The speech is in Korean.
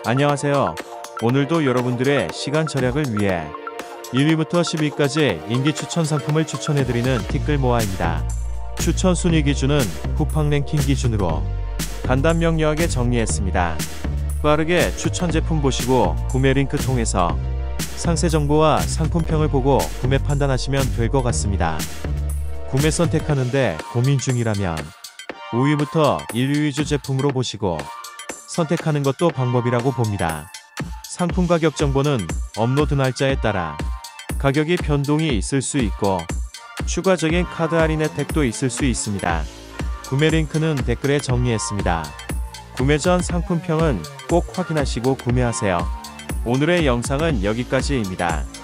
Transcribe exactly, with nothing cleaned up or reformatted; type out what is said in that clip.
안녕하세요. 오늘도 여러분들의 시간 절약을 위해 일 위부터 십 위까지 인기 추천 상품을 추천해드리는 티끌 모아입니다. 추천 순위 기준은 쿠팡 랭킹 기준으로 간단 명료하게 정리했습니다. 빠르게 추천 제품 보시고 구매 링크 통해서 상세 정보와 상품평을 보고 구매 판단하시면 될 것 같습니다. 구매 선택하는데 고민 중이라면 오 위부터 일 위 위주 제품으로 보시고 선택하는 것도 방법이라고 봅니다. 상품 가격 정보는 업로드 날짜에 따라 가격이 변동이 있을 수 있고 추가적인 카드 할인 혜택도 있을 수 있습니다. 구매 링크는 댓글에 정리했습니다. 구매 전 상품평은 꼭 확인하시고 구매하세요. 오늘의 영상은 여기까지입니다.